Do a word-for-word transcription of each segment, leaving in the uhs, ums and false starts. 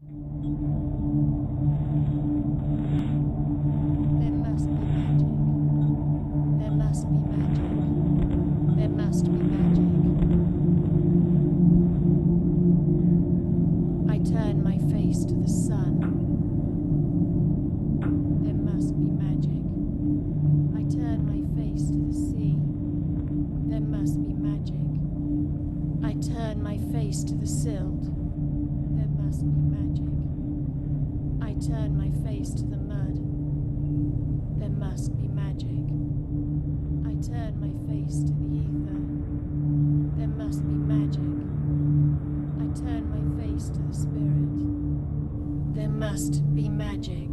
There must be magic. There must be magic. There must be magic. I turn my face to the sun. There must be magic. I turn my face to the sea. There must be magic. I turn my face to the silt. There must be magic. I turn my face to the mud. There must be magic. I turn my face to the ether. There must be magic. I turn my face to the spirit. There must be magic.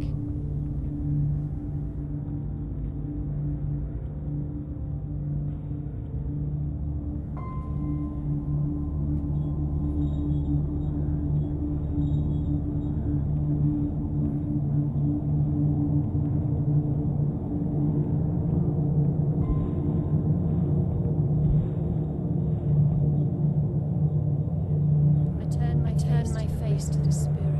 I turn my face to the spirit.